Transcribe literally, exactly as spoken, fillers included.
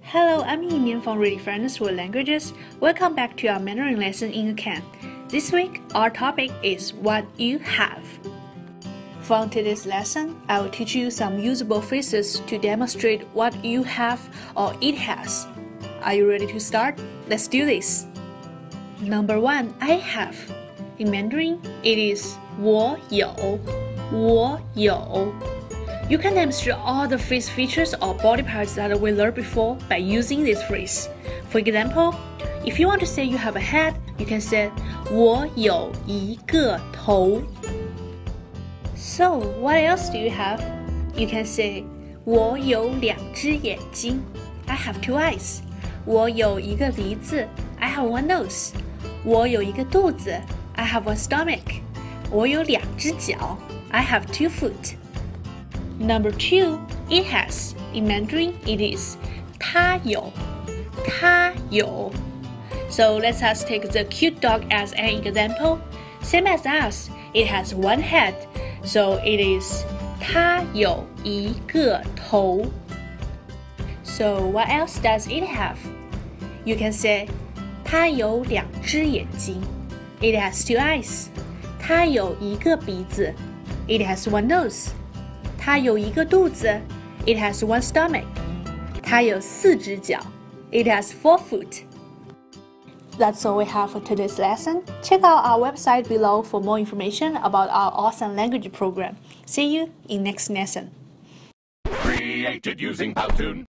Hello, I'm Yin from Ready Friends World Languages. Welcome back to our Mandarin lesson in a can. This week, our topic is what you have. From today's lesson, I will teach you some usable phrases to demonstrate what you have or it has. Are you ready to start? Let's do this. Number one, I have. In Mandarin, it is 我有,我有. You can demonstrate all the face features or body parts that we learned before by using this phrase. For example, if you want to say you have a head, you can say 我有一个头. So, what else do you have? You can say 我有两只眼睛. I have two eyes. 我有一个鼻子. I have one nose. 我有一个肚子. I have one stomach. 我有两只脚. I have two feet. Number two, it has. In Mandarin, it is 它有,它有. So let's us take the cute dog as an example. Same as us, it has one head. So it is 它有一个头. So what else does it have? You can say 它有两只眼睛. It has two eyes. 它有一个鼻子. It has one nose. 它有一个肚子. It has one stomach. 它有四只脚. It has four feet. That's all we have for today's lesson. Check out our website below for more information about our awesome language program. See you in next lesson. Created using Powtoon.